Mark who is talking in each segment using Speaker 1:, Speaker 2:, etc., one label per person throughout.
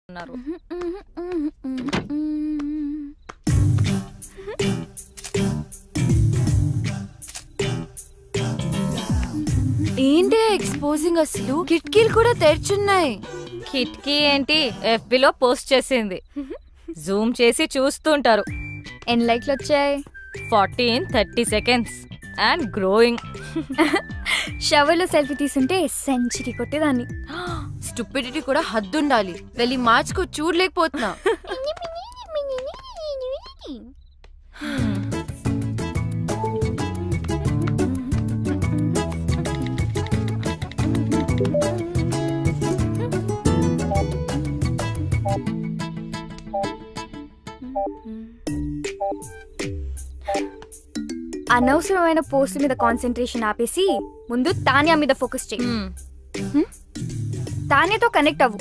Speaker 1: ఏంటి ఎక్స్పోజింగ్? అసలు కిటికీలు కూడా తెరిచున్నాయి.
Speaker 2: కిటికీ ఏంటి, FBలో పోస్ట్ చేసింది. జూమ్ చేసి చూస్తుంటారు.
Speaker 1: ఎన్ని లైక్లు వచ్చాయి?
Speaker 2: 40 in 30 seconds అండ్ గ్రోయింగ్.
Speaker 1: షవర్లో సెల్ఫీ తీసుంటే సెంచరీ కొట్టేదాన్ని. స్టూపిడిటీ కూడా హద్దుండాలి. వెళ్ళి మార్చుకో, చూడలేకపోతున్నా. అనవసరమైన పోస్ట్ మీద కాన్సన్ట్రేషన్ ఆపేసి ముందు తాన్యా మీద ఫోకస్ చెయ్యి. తాన్యాతో కనెక్ట్ అవ్వు.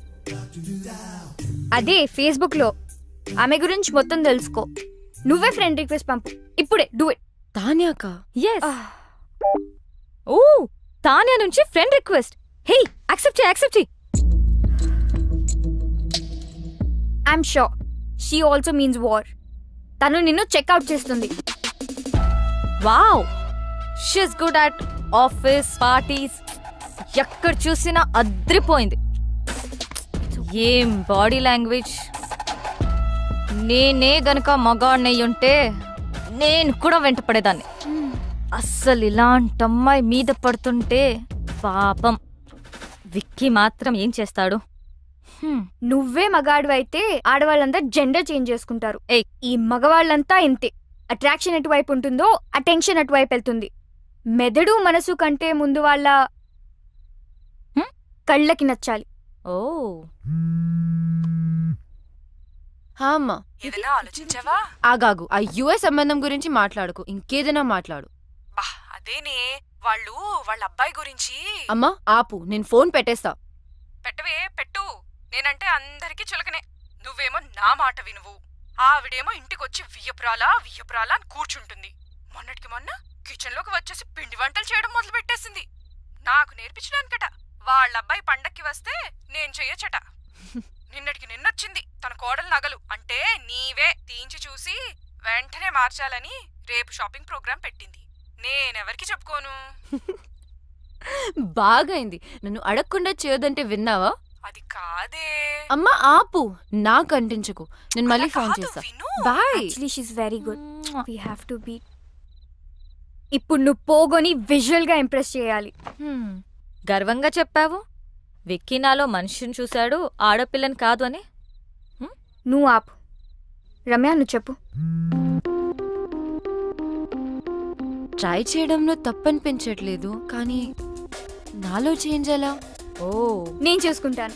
Speaker 1: అదే ఫేస్బుక్ లో ఆమె గురించి మొత్తం తెలుసుకో. నువ్వే ఫ్రెండ్ రిక్వెస్ట్ పంపు ఇప్పుడే. Do it.
Speaker 2: తాన్యాకా? yes. ఓ, తాన్యా నుంచి ఫ్రెండ్ రిక్వెస్ట్. హే, యాక్సెప్ట్ చేయి.
Speaker 1: I am sure she also means war. తను నిన్ను చెక్అవుట్ చేస్తుంది.
Speaker 2: Wow, she's good at office parties. ఎక్కడ చూసినా అద్రిపోయింది. ఏం బాడీ లాంగ్వేజ్. నేనే గనక మగాడినయ్యుంటే నేను కూడా వెంట పడేదాన్ని. అస్సలు ఇలాంటి అమ్మాయి మీద పడుతుంటే పాపం. విక్కీ మాత్రం ఏం చేస్తాడు?
Speaker 1: నువ్వే మగాడు అయితే ఆడవాళ్ళంతా జెండర్ చేంజ్ చేసుకుంటారు. ఈ మగవాళ్ళంతా ఇంతే. అట్రాక్షన్ ఎటువైపు ఉంటుందో అటెన్షన్ అటువైపు వెళ్తుంది. మెదడు మనసు కంటే ముందు వాళ్ళ కళ్ళకి నచ్చాలి.
Speaker 2: ఓ
Speaker 1: అమ్మా,
Speaker 3: ఏదైనా ఆలోచించావా?
Speaker 1: ఆగాగు. ఆ యుఎస్ సంబంధం గురించి మాట్లాడుకో, ఇంకేదైనా మాట్లాడు.
Speaker 3: అదేనే, వాళ్ళు వాళ్ళ అబ్బాయి గురించి.
Speaker 1: అమ్మా ఆపు, నేను ఫోన్ పెట్టేస్తా.
Speaker 3: పెట్టవే, పెట్టు. నేనంటే అందరికీ చులకనే. నువ్వేమో నా మాట వినువు. ఆవిడేమో ఇంటికొచ్చి వియ్యపురాలా అని కూర్చుంటుంది. మొన్నటికి మొన్న కిచెన్ లోకి వచ్చేసి పిండి వంటలు చేయడం మొదలు పెట్టేసింది. నాకు నేర్పించడానికట. వాళ్ళబ్బాయి పండక్కి వస్తే నేను చెయ్యొచ్చట. నిన్నటికి నిన్నొచ్చింది తన కోడలు నగలు అంటే నీవే తీయించి చూసి వెంటనే మార్చాలని రేపు షాపింగ్ ప్రోగ్రాం పెట్టింది. నేనెవరికి చెప్పుకోను.
Speaker 1: బాగైంది. నన్ను అడగకుండా చేయొద్దంటే విన్నావా?
Speaker 3: అది కాదే.
Speaker 1: అమ్మా ఆపు, నాకు అంటించకు. నేను మళ్ళీ ఫోన్ చేస్తా. Bye. Actually she is very good. We have to be. ఇప్పుడు నువ్వు పోగొని విజువల్ గా ఇంప్రెస్ చేయాలి.
Speaker 2: గర్వంగా చెప్పావు. విక్కీ నాలో మనిషిని చూశాడు, ఆడపిల్లని కాదు అని.
Speaker 1: నువ్వు ఆపు. రమ్య, నువ్వు చెప్పు. ట్రై చేయడంలో తప్పనిపించట్లేదు, కానీ నాలో చేంజ్ ఎలా?
Speaker 2: ఓ,
Speaker 1: నేను చేసుకుంటాను.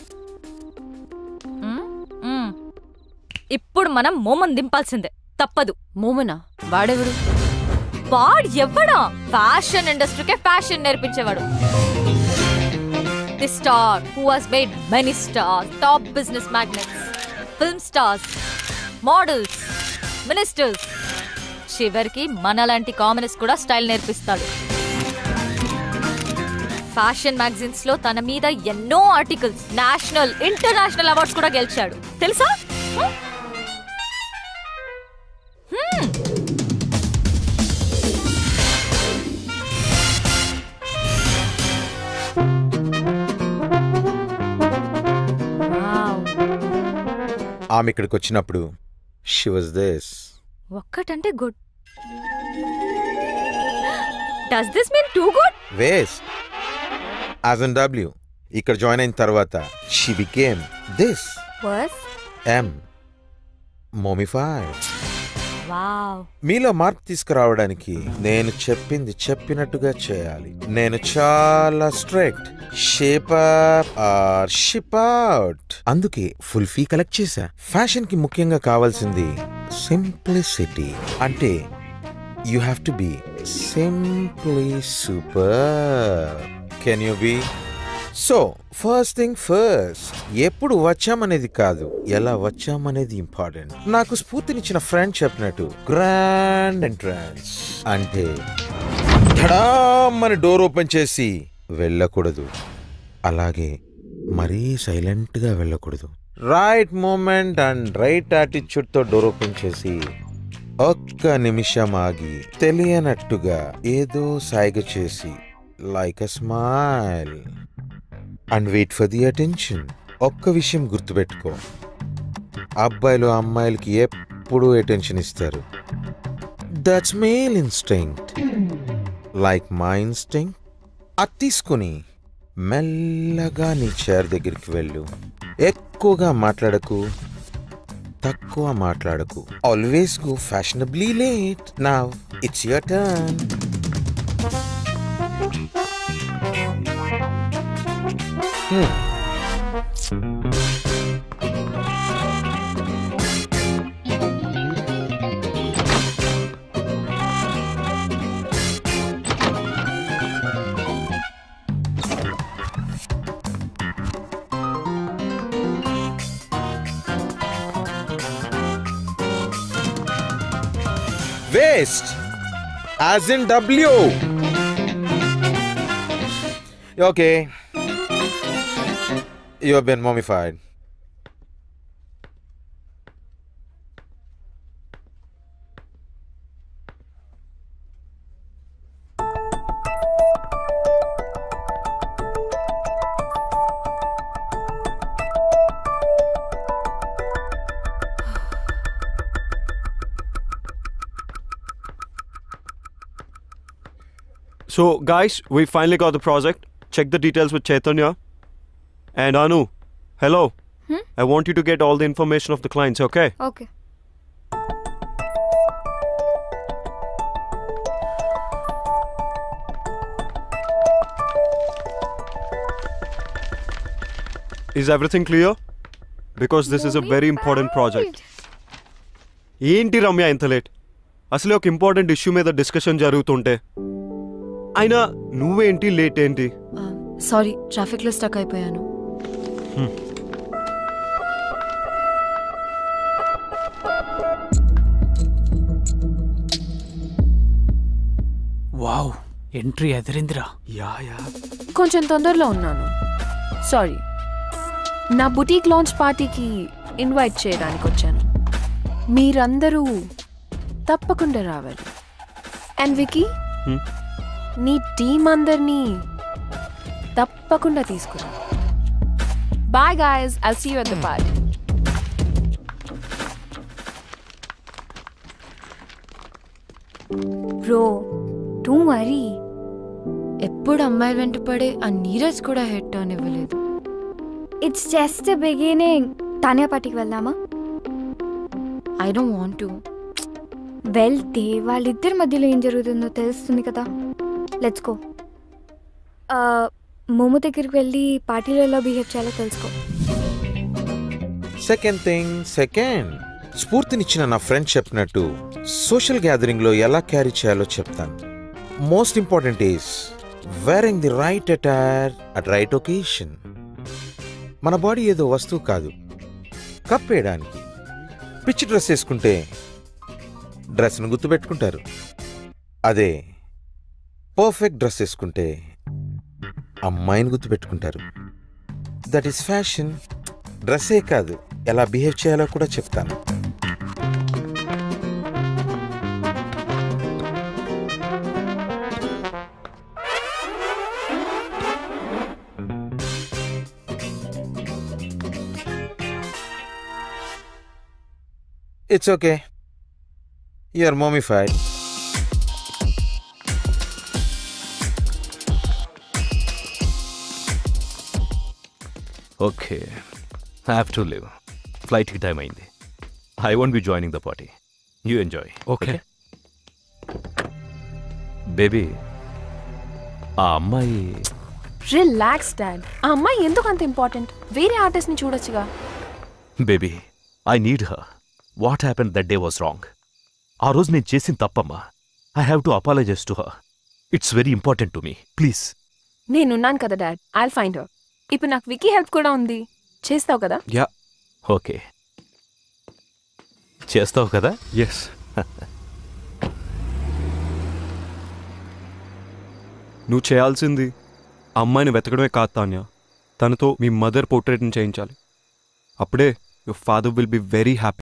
Speaker 2: ఇప్పుడు మనం మోమన్ దింపాల్సిందే, తప్పదు.
Speaker 1: మోమనా? వాడెవడు?
Speaker 2: ఎవడా? ఫ్యాషన్ ఇండస్ట్రీకే ఫ్యాషన్ నేర్పించేవాడు. The star who has made many stars, top business magnets, film stars, models, ministers, చివరికి మనలాంటి కామనర్స్ కూడా స్టైల్ నేర్పిస్తాడు. ఫ్యాషన్ మ్యాగజైన్స్ లో తన మీద ఎన్నో ఆర్టికల్స్, నేషనల్ ఇంటర్నేషనల్ అవార్డ్స్ కూడా గెలిచాడు, తెలుసా?
Speaker 4: ఆమె ఇక్కడికి వచ్చినప్పుడు షీ వాజ్ దిస్.
Speaker 2: ఒక్కటంటే good. Does this mean too good?
Speaker 4: Waste. As in W. ఇక్కడ జాయిన్ అయిన తర్వాత she became this. M. Momified.
Speaker 2: Wow.
Speaker 4: మీలో మార్పు తీసుకురావడానికి నేను చెప్పింది చెప్పినట్టుగా చేయాలి. నేను చాలా strict. Shape up or ship out. అందుకే ఫుల్ ఫీ కలెక్ట్ చేశా. ఫ్యాషన్ కి ముఖ్యంగా కావాల్సింది సింప్లిసిటీ. అంటే you have to be simply super. Can you be? So first thing first, ఎప్పుడు వచ్చామనేది కాదు, ఎలా వచ్చామనేది ఇంపార్టెంట్. నాకు స్ఫూర్తినిచ్చిన ఫ్రెండ్ చెప్పినట్టు గ్రాండ్ ఎంట్రన్స్ అంటే ధడామని డోర్ ఓపెన్ చేసి వెళ్ళకూడదు, అలాగే మరీ సైలెంట్ గా వెళ్ళకూడదు. రైట్ మూమెంట్ అండ్ రైట్ యాటిట్యూడ్తో డోర్ ఓపెన్ చేసి ఒక్క నిమిషం ఆగి తెలియనట్టుగా ఏదో సైగ చేసి like a smile and wait for the attention. ఒక్క విషయం గుర్తుపెట్టుకో, అబ్బాయిలు అమ్మాయిలకి ఎప్పుడూ అటెన్షన్ ఇస్తారు. That's male instinct like my instinct. అది తీసుకుని మెల్లగా నీ చైర్ దగ్గరికి వెళ్ళు. ఎక్కువగా మాట్లాడకు, తక్కువ మాట్లాడకు. Always go fashionably late. Now it's your turn. Waste, as in W. Okay, you have been mummified.
Speaker 5: So, guys, we finally got the project. Check the details with Chaitanya. And Anu, hello. I want you to get all the information of the clients, okay?
Speaker 1: Okay.
Speaker 5: Is everything clear? Because this is a very important project. ఏంటి రమ్య ఇంత late? అసలే ఒక important issue మీద discussion జరుగుతుంటే అయినా నువ్వేంటి late ఏంటి?
Speaker 6: Sorry, ట్రాఫిక్లో స్టక్ అయిపోయాను.
Speaker 7: Wow, entry ఎదిరిందిరా.
Speaker 5: యా
Speaker 6: కొంచెం తొందరలో ఉన్నాను, సారీ. నా బుటీక్ లాంచ్ పార్టీకి ఇన్వైట్ చేయడానికి వచ్చాను. మీరందరూ తప్పకుండా రావాలి. అండ్ వికీ, నీ టీం అందరినీ తప్పకుండా తీసుకురా. Bye guys, I'll see you at the party.
Speaker 1: Bro, don't worry.
Speaker 6: ఎప్పుడు అమ్మాయి వెంట పడే ఆ నీరజ్ కూడా హెడ్ టర్న్ ఇవ్వలేదు.
Speaker 1: It's just the beginning. Tania పార్టీకి వెళ్దామా?
Speaker 6: I don't want to.
Speaker 1: వెళ్తే వాళ్ళిద్దరి మధ్యలో ఏం జరుగుతుందో తెలుస్తుంది కదా. Let's go. మోమో దగ్గరికి వెళ్ళి పార్టీలో ఎలా బిహేవ్ చేయాలో తెలుసుకో.
Speaker 4: సెకండ్ స్ఫూర్తినిచ్చిన నా ఫ్రెండ్ చెప్పినట్టు సోషల్ గ్యాదరింగ్లో ఎలా క్యారీ చేయాలో చెప్తాను. Most important is wearing the right attire at right occasion. మన బాడీ ఏదో వస్తువు కాదు, కప్పేయడానికి. పిచ్చి డ్రెస్ వేసుకుంటే డ్రెస్ను గుర్తుపెట్టుకుంటారు. అదే పర్ఫెక్ట్ డ్రెస్ వేసుకుంటే అమ్మాయిని గుర్తుపెట్టుకుంటారు. That is fashion. డ్రెస్సే కాదు, ఎలా బిహేవ్ చేయాలో కూడా చెప్తాను. It's okay. You're mummified.
Speaker 8: Okay, I have to leave. Flight ki time ayindi. I won't be joining the party. You enjoy.
Speaker 7: Okay.
Speaker 8: Baby, ఆ అమ్మాయి
Speaker 6: రిలాక్స్ డాడ్. ఆ అమ్మాయి ఎందుకు అంత ఇంపార్టెంట్? వేరే ఆర్టిస్ట్ని చూడొచ్చుగా.
Speaker 8: Baby, I need her. What happen that day was wrong. ఆ రోజు నేను చేసిన తప్పమ్మా. I have to apologize to her. It's very important to me. Please.
Speaker 6: నేనున్నాను కదా డాడ్, ఐల్ ఫైండ్ హర్. ఇప్పుడు నాకు వికీ హెల్ప్ కూడా ఉంది. చేస్తావు కదా?
Speaker 5: యా.
Speaker 8: ఓకే, చేస్తావు కదా?
Speaker 5: ఎస్. నువ్వు చేయాల్సింది అమ్మాయిని వెతకడమే కాదు తాన్యా, తనతో మీ మదర్ పోర్ట్రేట్ని చేయించాలి. అప్పుడే your father will be very happy.